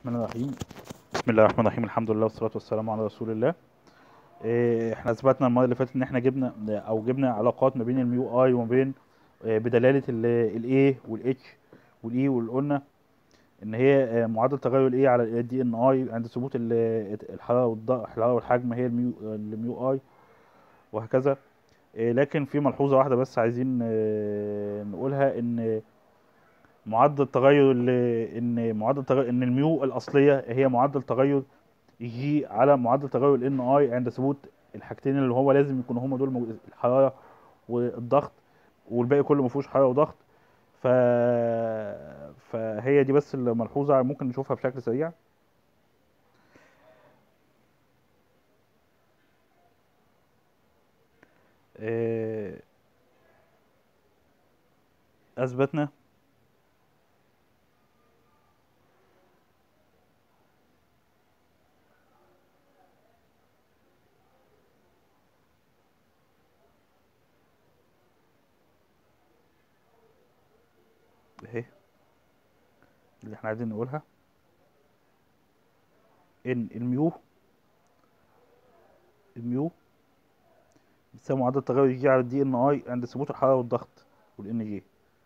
الرحمن الرحيم. بسم الله الرحمن الرحيم، الحمد لله والصلاة والسلام على رسول الله. احنا اثبتنا المرة اللي فاتت ان احنا جبنا علاقات ما بين الميو اي وما بين بدلالة الاي والاتش والاي، وقلنا ان هي معدل تغير الاي على الدي ان اي عند ثبوت الحرارة الحرارة والحجم هي الميو اي، وهكذا. لكن في ملحوظة واحدة بس عايزين نقولها، ان معدل تغير ان الميو الاصلية هي معدل تغير جي على معدل تغير ال اي عند ثبوت الحاجتين اللي هو لازم يكونوا هما دول الحرارة والضغط، والباقي كله مفيهوش حرارة وضغط. ف... فهي دي بس الملحوظة ممكن نشوفها بشكل سريع. آه، أثبتنا اهي اللي احنا عايزين نقولها، ان الميو بتساوي معدل تغير جي على الدي ان اي عند ثبوت الحرارة والضغط، والان جي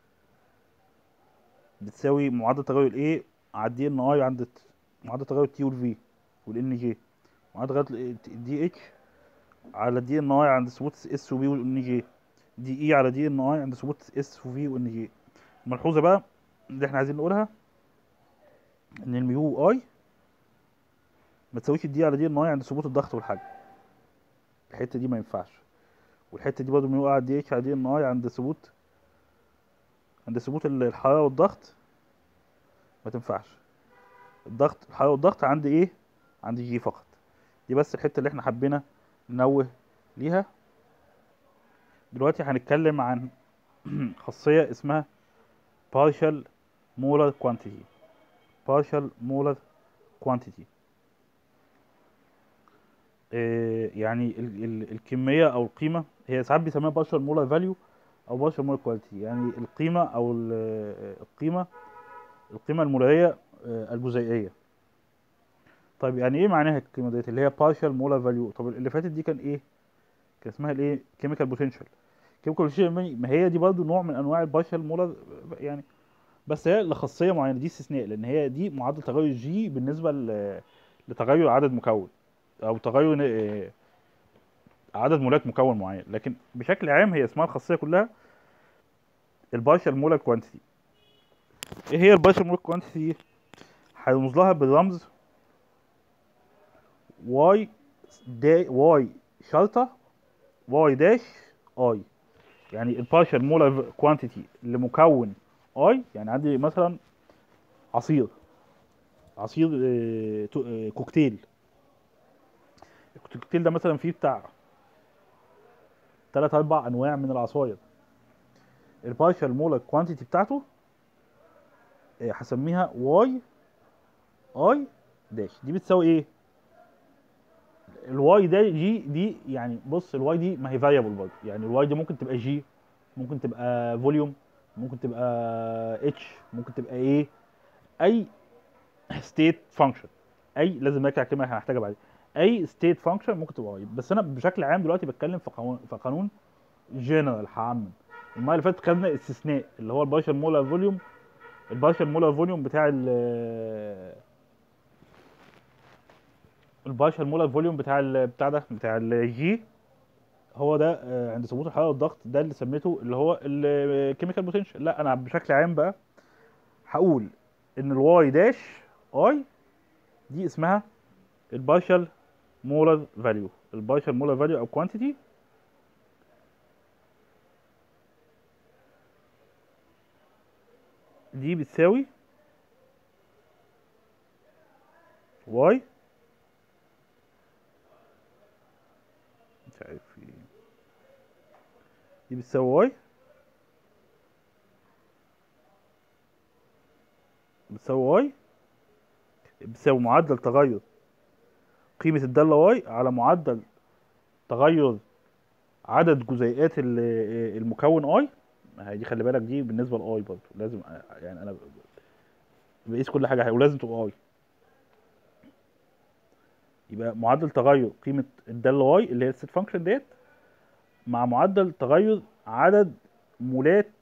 بتساوي معدل تغير الاي على الدي ان اي عند معدل تغير تي والفي والان جي، معدل تغير الدي اتش على دي ان اي عند ثبوت اس وبي وان جي، دي اي على دي ان اي عند ثبوت اس وفي وان جي. الملحوظه بقى اللي احنا عايزين نقولها، ان الميو اي ما تساويش الدي على دي ان اي عند ثبوت الضغط والحجم، الحته دي ما ينفعش. والحته دي برضه ميو اي على دي اتش على دي ان اي عند ثبوت الحراره والضغط ما تنفعش. الحراره والضغط عند ايه؟ عند جي فقط. دي بس الحته اللي احنا حبينا ننوه ليها. دلوقتي هنتكلم عن خاصيه اسمها partial molar quantity. partial molar quantity يعني الكمية أو القيمة، هي ساعات بيسموها partial molar value أو partial molar quantity، يعني القيمة أو القيمة المولارية الجزيئية. طيب يعني إيه معناها القيمة ديت اللي هي partial molar value؟ طب اللي فاتت دي كان إيه؟ كان اسمها الإيه؟ chemical potential. chemical potential ما هي دي برضه نوع من أنواع البارشال مولر يعني، بس هي لخاصية معينة، دي استثناء، لأن هي دي معدل تغير جي بالنسبة لتغير عدد مكون، أو تغير عدد مولات مكون معين. لكن بشكل عام هي اسمها الخاصيه كلها البارشال مولر كوانتيتي. ايه هي البارشال مولر كوانتيتي؟ هيرمز لها بالرمز واي واي شرطه واي داش اي. يعني البارشال مولر كوانتيتي لمكون اي، يعني عندي مثلا عصير كوكتيل. الكوكتيل ده مثلا فيه بتاع 3 4 انواع من العصاير. البارشال مولر كوانتيتي بتاعته هسميها واي اي داش. دي بتساوي ايه؟ الواي ده جي دي، يعني بص الواي دي ما هي فاريبل برضه، يعني الواي دي ممكن تبقى جي، ممكن تبقى فوليوم، ممكن تبقى اتش، ممكن تبقى ايه، اي ستيت فانكشن. اي لازم ارجع كلمه هنحتاجها بعدين. اي ستيت فانكشن ممكن تبقى واي، بس انا بشكل عام دلوقتي بتكلم في قانون جنرال هعمم. المره اللي فاتت خدنا استثناء اللي هو البارشال مولر فوليوم. البارشال مولر فوليوم بتاع ده بتاع الجي، هو ده عند ثبوت الحراره والضغط، ده اللي سميته اللي هو الكيميكال بوتنشال. لا انا بشكل عام بقى هقول ان الواي داش اي دي اسمها البارشال مولر فاليو. البارشال مولر فاليو او كوانتيتي دي بتساوي واي، مش عارف ايه، دي بتساوي واي، بتساوي واي، بتساوي معدل تغير قيمة الدالة واي على معدل تغير عدد جزيئات المكون اي. ما هي دي خلي بالك دي بالنسبة لاي برضه لازم، يعني انا بقيس كل حاجة ولازم تبقى اي. يبقى معدل تغير قيمه الداله واي اللي هي الست فانكشن ديت مع معدل تغير عدد مولات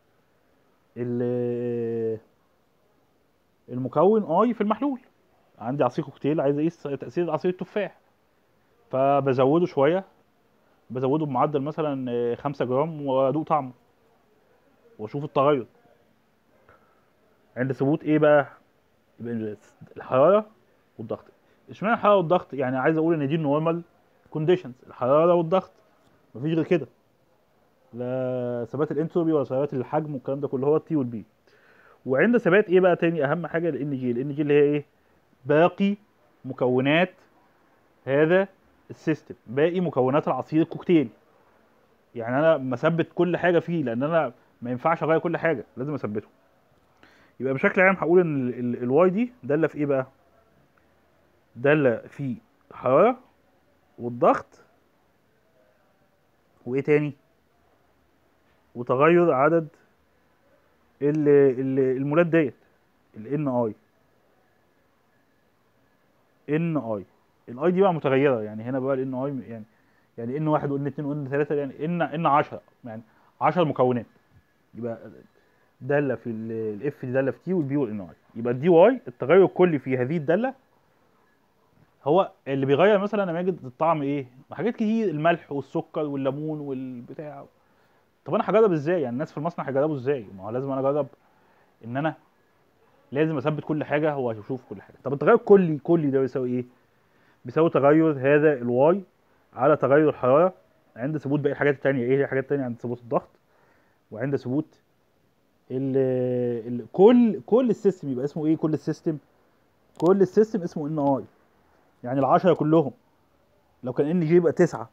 المكون اي في المحلول. عندي عصير كوكتيل عايز اقيس تاثير عصير التفاح، فبزوده شويه، بزوده بمعدل مثلا 5 جرام وادوق طعمه واشوف التغير عند ثبوت ايه بقى. يبقى الحراره والضغط. اشمعنى الحراره والضغط؟ يعني عايز اقول ان دي النورمال كونديشنز، الحراره والضغط، مفيش غير كده، لا ثبات الانتروبي ولا ثبات الحجم والكلام ده كله، هو التي والبي. وعند ثبات ايه بقى تاني اهم حاجه؟ الان جي. الان جي اللي هي ايه؟ باقي مكونات هذا السيستم، باقي مكونات العصير الكوكتيل. يعني انا مثبت كل حاجه فيه، لان انا ما ينفعش اغير كل حاجه، لازم اثبته. يبقى بشكل عام هقول ان الواي دي داله في ايه بقى؟ داله في الحراره والضغط، وايه تاني؟ وتغير عدد المولات ديت، الان اي. ان اي، الاي دي بقى متغيره، يعني هنا بقى الان اي يعني ان واحد وان اتنين وان ثلاثه، يعني ان 10، يعني 10 مكونات. يبقى داله في الاف دي داله في تي، والبي والان اي. يبقى الدي واي التغير الكلي في هذه الداله هو اللي بيغير مثلا انا ماجد الطعم ايه؟ حاجات كتير، الملح والسكر والليمون والبتاع. طب انا هجرب ازاي؟ يعني الناس في المصنع هيجربوا ازاي؟ ما هو لازم انا اجرب، ان انا لازم اثبت كل حاجه واشوف كل حاجه. طب التغير الكلي ده بيساوي ايه؟ بيساوي تغير هذا الواي على تغير الحراره عند ثبوت باقي الحاجات التانية. ايه هي الحاجات التانية؟ عند ثبوت الضغط، وعند ثبوت كل السيستم. يبقى اسمه ايه كل السيستم؟ كل السيستم اسمه ان اي، يعني العشرة كلهم. لو كان ان جي يبقى 9.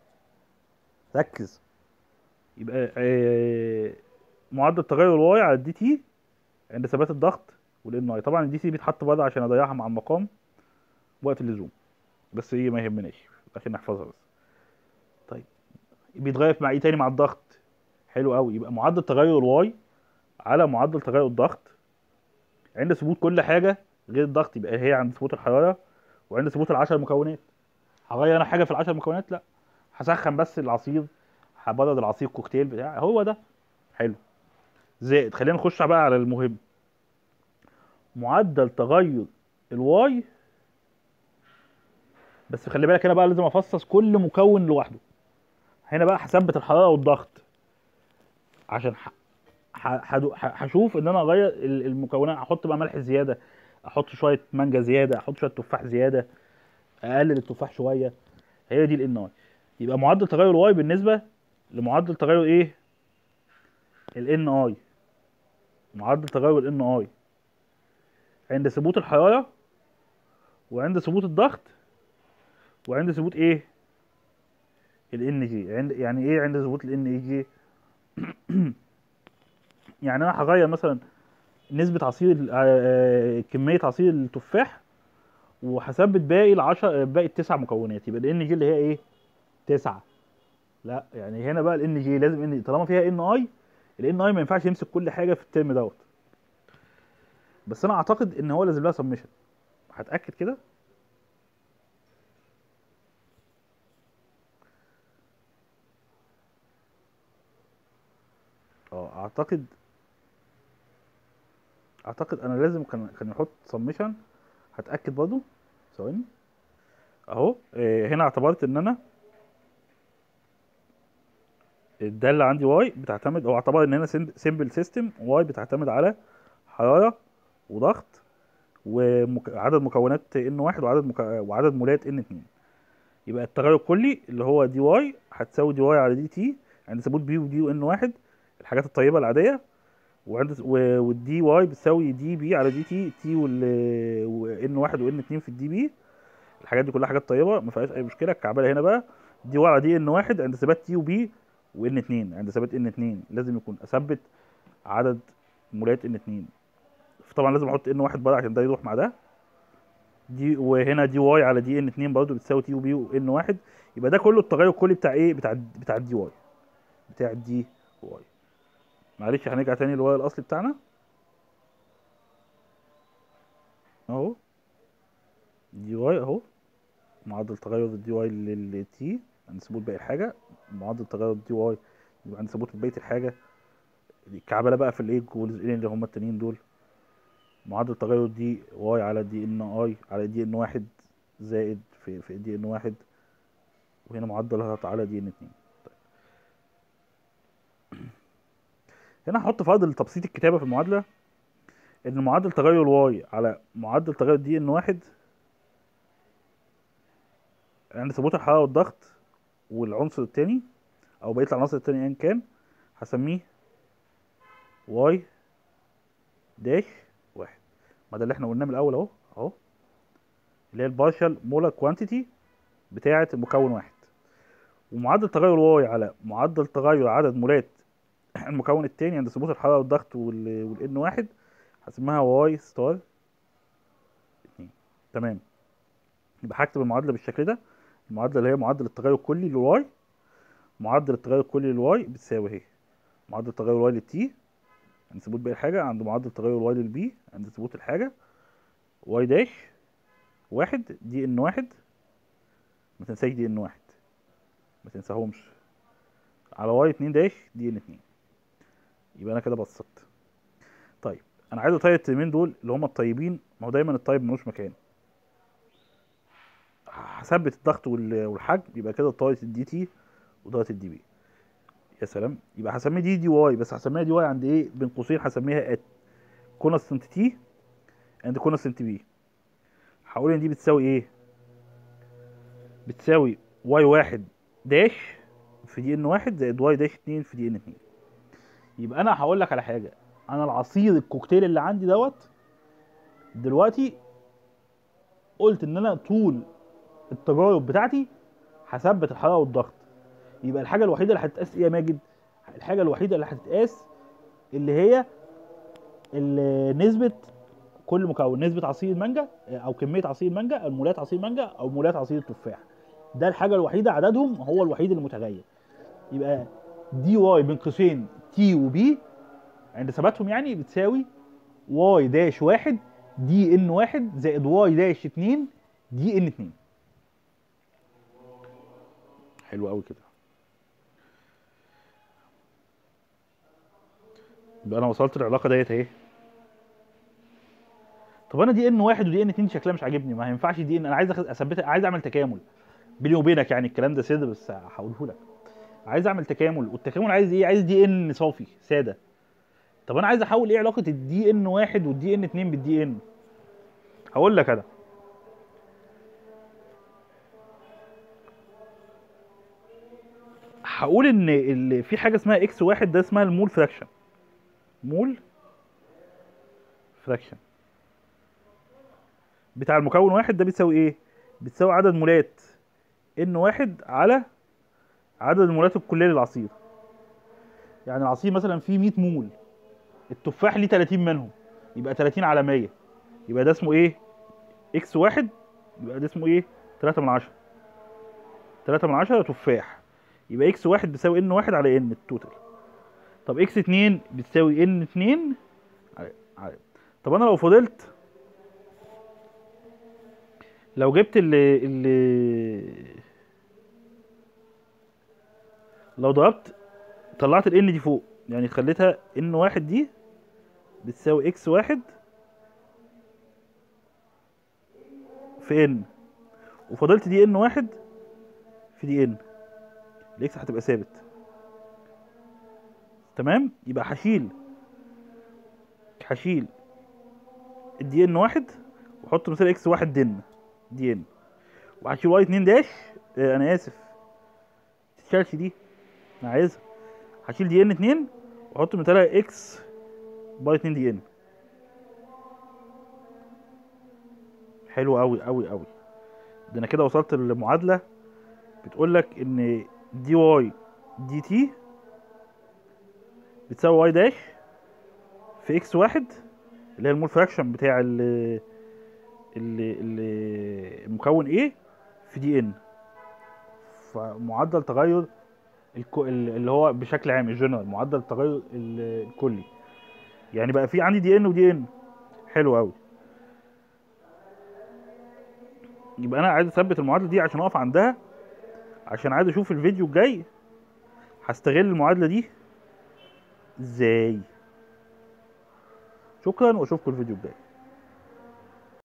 ركز. يبقى معدل تغير الواي على الدي تي عند ثبات الضغط والان اي. طبعا الدي تي بيتحط بره عشان اضيعها مع المقام وقت اللزوم، بس ايه ما يهمناش عشان نحفظها بس. طيب بيتغير مع ايه تاني؟ مع الضغط. حلو قوي. يبقى معدل تغير الواي على معدل تغير الضغط عند ثبوت كل حاجه غير الضغط. يبقى هي عند ثبوت الحراره وعند ثبوت العشر مكونات. هغير انا حاجه في العشر مكونات؟ لا، هسخن بس العصير، هبرد العصير كوكتيل بتاع، هو ده. حلو. زائد، خلينا نخش بقى على المهم، معدل تغير الواي. بس خلي بالك هنا بقى لازم افصص كل مكون لوحده. هنا بقى هثبت الحراره والضغط عشان هشوف ان انا اغير المكونات. احط بقى ملح زياده، احط شويه مانجا زياده، احط شويه تفاح زياده، اقلل التفاح شويه. هي دي الان اي. يبقى معدل تغير الواي بالنسبه لمعدل تغير ايه؟ الان اي. معدل تغير الان اي عند ثبوت الحراره وعند ثبوت الضغط وعند ثبوت ايه؟ الان جي. يعني ايه عند ثبوت الان جي؟ يعني انا هغير مثلا نسبة عصير كمية عصير التفاح، وهثبت باقي باقي التسع مكونات. يبقى الان جي اللي هي ايه؟ 9. لا، يعني هنا بقى الان جي لازم ان طالما فيها ان اي، الان اي ما ينفعش يمسك كل حاجة في الترم دوت. بس انا اعتقد ان هو لازم لها سبمشن. هتاكد كده. اعتقد انا لازم كان يحط سبمشن. هتاكد برضو، ثواني. اهو هنا اعتبرت ان انا الداله عندي واي بتعتمد، او اعتبر ان هنا سيمبل سيستم واي بتعتمد على حراره وضغط وعدد مكونات ان واحد وعدد مولات ان اتنين. يبقى التغير الكلي اللي هو دي واي هتساوي دي واي على دي تي عند ثبوت بي ودي وان واحد، الحاجات الطيبه العاديه. والدي واي بتساوي دي بي على دي تي، تي وان واحد وان اتنين في الدي بي. الحاجات دي كلها حاجات طيبه ما فيهاش اي مشكله. الكعبله هنا بقى دي واي على دي ان واحد عند ثبات تي وبي، وان اتنين عند ثبات ان اتنين لازم يكون اثبت عدد مولات ان اتنين. طبعا لازم احط ان واحد بره عشان ده يروح مع ده. دي وهنا دي واي على دي ان اتنين برضه بتساوي تي وبي وان واحد. يبقى ده كله التغير الكلي بتاع ايه؟ بتاع الدي واي. بتاع الدي واي. معلش هنرجع تاني للواي الاصلي بتاعنا اهو. دي واي اهو معدل تغير الدي واي للتي عند ثبوت باقي الحاجه، معدل تغير الدي واي يبقى عند ثبوت بقيه الحاجه. الكعبله بقى في الايه والجزئين اللي هما التانيين دول، معدل تغير دي واي على دي ان اي على دي ان واحد زائد في دي ان واحد، وهنا معدل على دي ان اتنين. هنا هحط فرض لتبسيط الكتابه في المعادله ان معدل تغير واي على معدل تغير دي ان واحد عند ثبوت الحراره والضغط والعنصر التاني او بقيه العناصر التانية ايا كان، هسميه واي داش واحد. ما ده اللي احنا قلناه من الاول اهو اهو، اللي هي البارشال مولر كوانتيتي بتاعه المكون واحد. ومعدل تغير واي على معدل تغير عدد مولات المكون التاني عند ثبوت الحراره والضغط والان واحد، هسميها واي ستار اتنين. تمام. يبقى هكتب المعادله بالشكل ده. المعادله اللي هي معدل التغير الكلي للواي، معدل التغير الكلي للواي بتساوي اهي معدل التغير واي للتي عند ثبوت باقي الحاجه، عند معدل التغير واي للبي عند ثبوت الحاجه، واي داش واحد دي ان واحد، ما تنساش دي ان واحد، ما تنساهمش، على واي اتنين داش دي ان اتنين. يبقى انا كده بسطت. طيب انا عايز اطيب الترمين دول اللي هم الطيبين، ما هو دايما الطيب ملوش مكان. هثبت الضغط والحجم، يبقى كده طايت الدي تي وطايت الدي بي. يا سلام. يبقى هسميه دي واي، بس هسميها دي واي عند ايه؟ بين قوسين هسميها ات كونستنت تي عند كونستنت بي. هقول ان دي بتساوي ايه؟ بتساوي واي واحد داش في دي ان واحد زائد واي داش اتنين في دي ان اتنين. يبقى انا هقول لك على حاجه، انا العصير الكوكتيل اللي عندي دوت دلوقتي قلت ان انا طول التجارب بتاعتي هثبت الحراره والضغط. يبقى الحاجه الوحيده اللي هتتقاس ايه يا ماجد؟ الحاجه الوحيده اللي هتتقاس اللي هي نسبه كل مكون، نسبه عصير المانجا او كميه عصير المانجا او مولات عصير المانجا او مولات عصير التفاح. ده الحاجه الوحيده، عددهم هو الوحيد المتغير. يبقى دي واي بين قوسين تي وبي عند ثباتهم يعني بتساوي واي داش واحد دي ان واحد زائد واي داش اتنين دي ان اتنين. حلو قوي كده. يبقى انا وصلت العلاقه ديت اهي. طب انا دي ان واحد ودي ان اتنين شكلها مش عاجبني، ما ينفعش دي ان، انا عايز اثبتها، عايز اعمل تكامل بيني وبينك، يعني الكلام ده سر بس هقوله لك. عايز اعمل تكامل، والتكامل عايز ايه؟ عايز دي ان صافي ساده. طب انا عايز احول ايه علاقه الدي ان واحد والدي ان اتنين بالدي ان؟ هقول لك انا، هقول ان في حاجه اسمها اكس واحد، ده اسمها المول فراكشن. مول فراكشن بتاع المكون واحد ده بتساوي ايه؟ بتساوي عدد مولات ان واحد على عدد المولات الكليه للعصير. يعني العصير مثلا فيه 100 مول، التفاح ليه 30 منهم، يبقى 30 على 100، يبقى ده اسمه ايه؟ اكس واحد. يبقى ده اسمه ايه؟ 3 من 10. 3 من 10 تفاح. يبقى اكس واحد بتساوي ان واحد على ان التوتال. طب اكس اتنين بتساوي ان اتنين على. طب انا لو فضلت، لو جبت لو ضربت طلعت ال n دي فوق، يعني خليتها ان واحد دي بتساوي اكس واحد في ان، وفضلت دي ان واحد في دي ان، الاكس هتبقى ثابت. تمام. يبقى هشيل الدي ان واحد واحط مثال اكس واحد دي ان، وهشيل واي اتنين داش، انا اسف تتشالش دي، انا عايزها. هشيل دي ان اتنين واحط مثالها اكس باي اتنين دي ان. حلو قوي قوي قوي. ده انا كده وصلت للمعادله بتقول لك ان دي واي دي تي بتساوي واي داش في اكس واحد اللي هي المول فراكشن بتاع المكون ايه في دي ان. فمعدل تغير اللي هو بشكل عام الجنرال، معدل التغير الكلي. يعني بقى في عندي دي ان ودي ان. حلو قوي. يبقى انا عايز اثبت المعادله دي عشان اقف عندها، عشان عايز اشوف الفيديو الجاي هستغل المعادله دي ازاي. شكرا واشوفكم الفيديو الجاي.